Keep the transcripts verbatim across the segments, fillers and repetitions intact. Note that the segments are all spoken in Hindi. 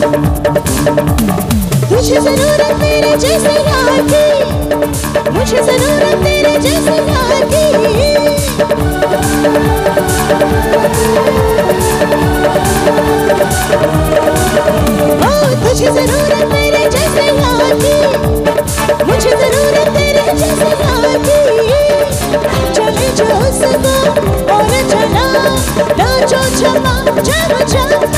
तुझे जरूरत मेरे जैसे यार की, मुझे जरूरत तेरे जैसे यार की। ओ तुझे जरूरत मेरे जैसे यार की, मुझे जरूरत तेरे जैसे यार की। चले जो सको और चला नाचो चमा चमा चमा।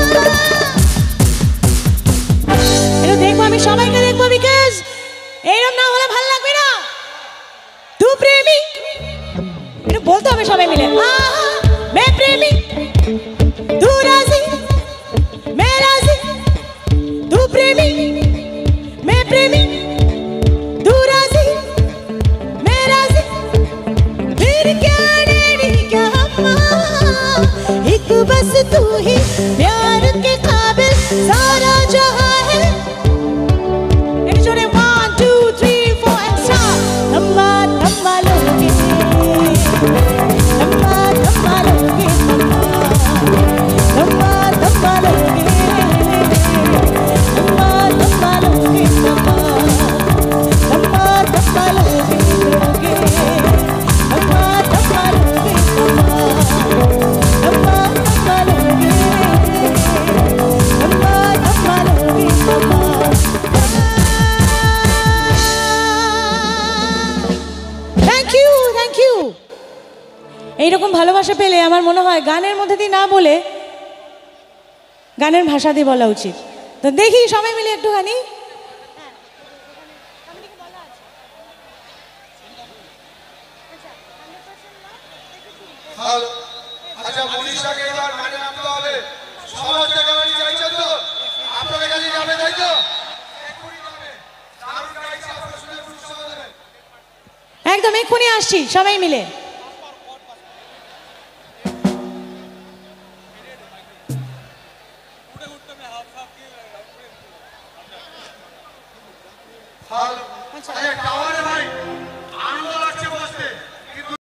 এটা দেখবো আমি সবাইকে দেখবো বিকজ এইরকম না হলে ভালো লাগবে না। তু প্রেমী এটা বলতে হবে সবাই মিলে। मैं प्रेमी तू राजी मैं राजी, तू प्रेमी मैं प्रेमी तू राजी मैं राजी। फिर क्या डैडी क्या अम्मा, एक बस तू ही प्यार के काबिल सारा जहां है। एक जोड़े one two three four and start। लम्बा लम्बा लोगे लम्बा लम्बा लोगे लम्बा लम्बा लोगे लम्बा लम्बा लोगे लम्बा लम्बा लम्बा लोगे लोगे लम्बा लम्बा लोगे लम्बा लम्बा लम्बा लोगे लम्बा लम्बा लोगे लम्बा। Thank you thank you. এইরকম ভালোবাসা পেলে আমার মনে হয় গানের মধ্যে দিয়ে না বলে গানের ভাষা দিয়ে বলা উচিত। তো দেখি সবাই মিলে একটুখানি। আচ্ছা মনীষাকে এবার গানে নামতে হবে। সমাজ গান চাইছেন তো আপনাদের কাছে যাবে তাই তো? একদম এক্ষুনি আসছি সবাই মিলে। আচ্ছা টাওয়ারে ভাই